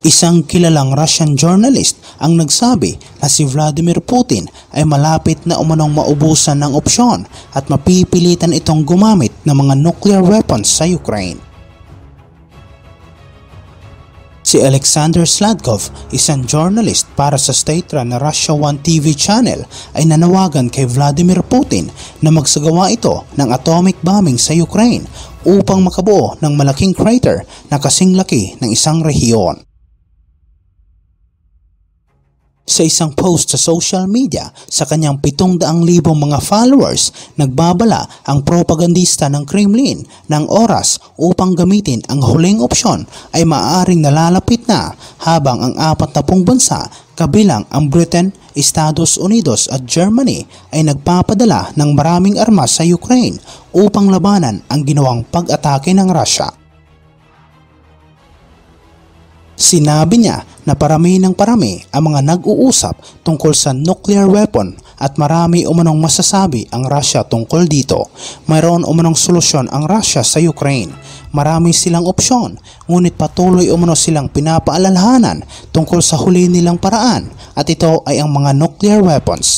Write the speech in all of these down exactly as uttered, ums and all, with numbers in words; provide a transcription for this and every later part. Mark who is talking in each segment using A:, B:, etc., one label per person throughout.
A: Isang kilalang Russian journalist ang nagsabi na si Vladimir Putin ay malapit na umanong maubusan ng opsyon at mapipilitan itong gumamit ng mga nuclear weapons sa Ukraine. Si Alexander Sladkov, isang journalist para sa state-run na Russia One T V channel, ay nanawagan kay Vladimir Putin na magsagawa ito ng atomic bombing sa Ukraine upang makabuo ng malaking crater na kasing laki ng isang rehiyon. Sa isang post sa social media sa kanyang pitong daang libong mga followers, nagbabala ang propagandista ng Kremlin ng oras upang gamitin ang huling opsyon ay maaaring nalalapit na, habang ang apat na pung bansa kabilang ang Britain, Estados Unidos at Germany ay nagpapadala ng maraming armas sa Ukraine upang labanan ang ginawang pag-atake ng Russia. Sinabi niya na parami ng parami ang mga nag-uusap tungkol sa nuclear weapon at marami umanong masasabi ang Russia tungkol dito. Mayroon umanong solusyon ang Russia sa Ukraine. Marami silang opsyon, ngunit patuloy umano silang pinapaalalahanan tungkol sa huli nilang paraan, at ito ay ang mga nuclear weapons.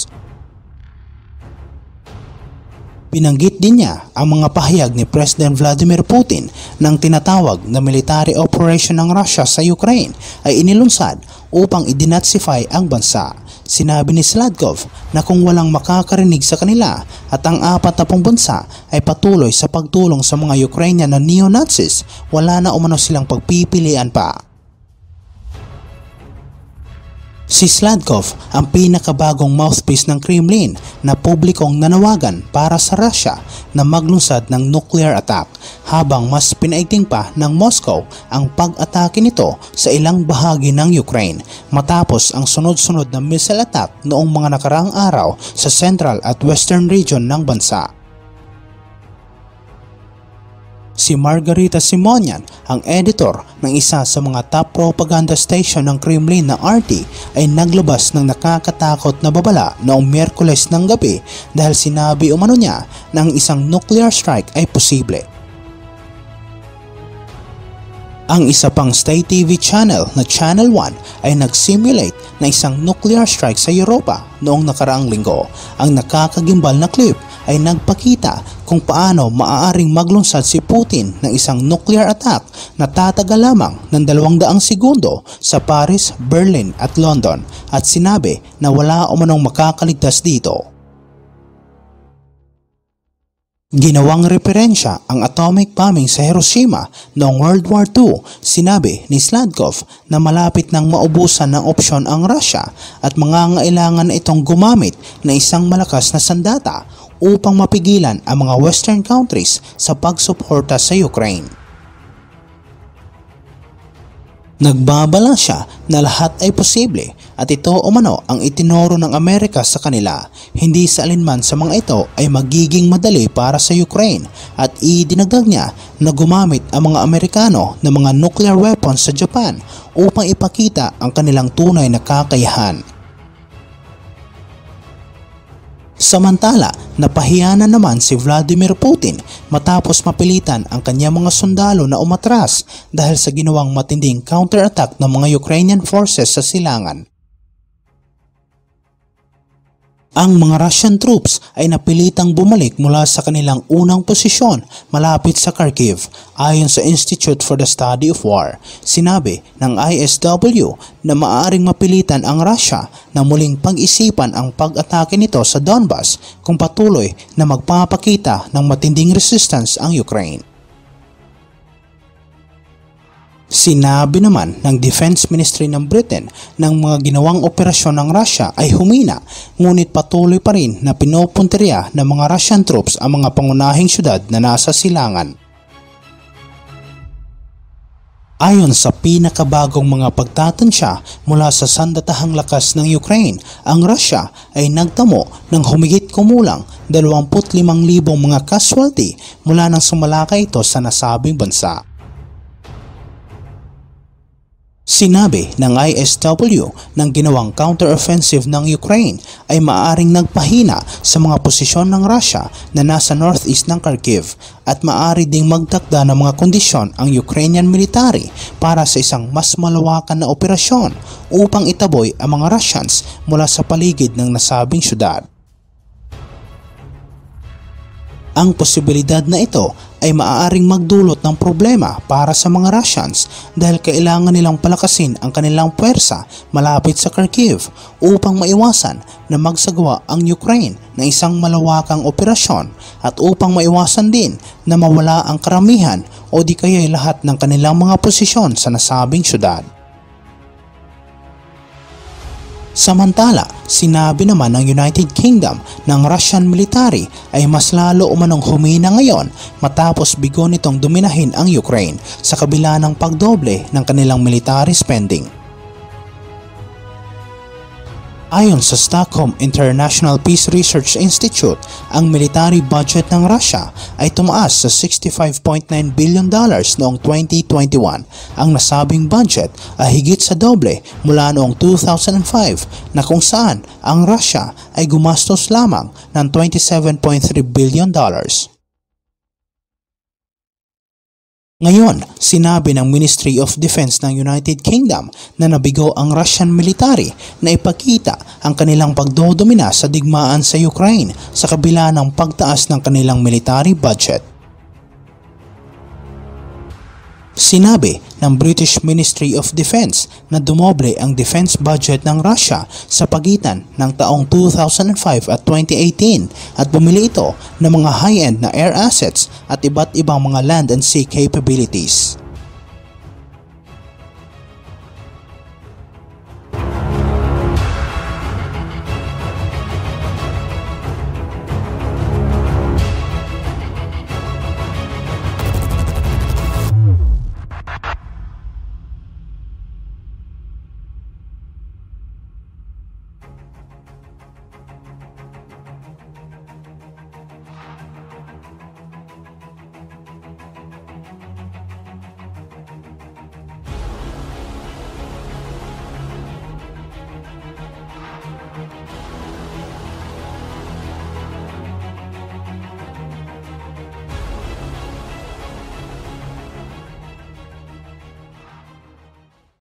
A: Binanggit din niya ang mga pahayag ni President Vladimir Putin ng tinatawag na military operation ng Russia sa Ukraine ay inilunsad upang i-denazify ang bansa. Sinabi ni Sladkov na kung walang makakarinig sa kanila at ang apat na pung bansa ay patuloy sa pagtulong sa mga Ukrainian na neo-Nazis, wala na umano silang pagpipilian pa. Si Sladkov ang pinakabagong mouthpiece ng Kremlin na publikong nanawagan para sa Russia na maglunsad ng nuclear attack, habang mas pinaigting pa ng Moscow ang pag-atake nito sa ilang bahagi ng Ukraine matapos ang sunod-sunod na missile attack noong mga nakaraang araw sa central at western region ng bansa. Si Margarita Simonian, ang editor ng isa sa mga top propaganda station ng Kremlin na R T, ay naglabas ng nakakatakot na babala noong Miyerkules ng gabi dahil sinabi umano niya na ang isang nuclear strike ay posible. Ang isa pang state T V channel na Channel One ay nag-simulate na isang nuclear strike sa Europa noong nakaraang linggo. Ang nakakagimbal na clip ay nagpakita kung paano maaaring maglunsad si Putin ng isang nuclear attack na tatagal lamang ng dalawang daang segundo sa Paris, Berlin at London, at sinabi na wala umanong makakaligtas dito. Ginawang referensya ang atomic bombing sa Hiroshima noong World War Two. Sinabi ni Sladkov na malapit nang maubusan ng opsyon ang Russia at mangangailangan itong gumamit na isang malakas na sandata upang mapigilan ang mga Western countries sa pagsuporta sa Ukraine. Nagbabala siya na lahat ay posible at ito umano ang itinuro ng Amerika sa kanila. Hindi sa alinman sa mga ito ay magiging madali para sa Ukraine, at idinagdag niya na gumamit ang mga Amerikano ng mga nuclear weapons sa Japan upang ipakita ang kanilang tunay na kakayahan. Samantala, napahiya na naman si Vladimir Putin matapos mapilitan ang kanyang mga sundalo na umatras dahil sa ginawang matinding counterattack ng mga Ukrainian forces sa silangan. Ang mga Russian troops ay napilitang bumalik mula sa kanilang unang posisyon malapit sa Kharkiv. Ayon sa Institute for the Study of War, sinabi ng I S W na maaaring mapilitan ang Russia na muling pag-isipan ang pag-atake nito sa Donbas kung patuloy na magpapakita ng matinding resistance ang Ukraine. Sinabi naman ng Defense Ministry ng Britain na ang mga ginawang operasyon ng Russia ay humina, ngunit patuloy pa rin na pinupuntirya ng mga Russian troops ang mga pangunahing syudad na nasa silangan. Ayon sa pinakabagong mga pagtatansya mula sa sandatahang lakas ng Ukraine, ang Russia ay nagtamo ng humigit kumulang dalawampu't limang libong mga casualty mula nang sumalakay ito sa nasabing bansa. Sinabi ng I S W ng ginawang counter-offensive ng Ukraine ay maaaring nagpahina sa mga posisyon ng Russia na nasa northeast ng Kharkiv at maaari ding magtakda ng mga kondisyon ang Ukrainian military para sa isang mas malawakan na operasyon upang itaboy ang mga Russians mula sa paligid ng nasabing syudad. Ang posibilidad na ito ay maaaring magdulot ng problema para sa mga Russians dahil kailangan nilang palakasin ang kanilang puwersa malapit sa Kharkiv upang maiwasan na magsagawa ang Ukraine ng isang malawakang operasyon at upang maiwasan din na mawala ang karamihan o di kaya'y lahat ng kanilang mga posisyon sa nasabing syudad. Samantala, sinabi naman ng United Kingdom ng Russian military ay mas lalo umanong humina ngayon matapos bigo nitong dominahin ang Ukraine sa kabila ng pagdoble ng kanilang military spending. Ayon sa Stockholm International Peace Research Institute, ang military budget ng Russia ay tumaas sa sixty-five point nine billion dollars noong twenty twenty-one. Ang nasabing budget ay higit sa doble mula noong two thousand five na kung saan ang Russia ay gumastos lamang ng twenty-seven point three billion dollars. Ngayon, sinabi ng Ministry of Defense ng United Kingdom na nabigo ang Russian military na ipakita ang kanilang pagdodomina sa digmaan sa Ukraine sa kabila ng pagtaas ng kanilang military budget. Sinabi ng British Ministry of Defense na dumoble ang defense budget ng Russia sa pagitan ng taong two thousand five at twenty eighteen at bumili ito ng mga high-end na air assets at iba't ibang mga land and sea capabilities.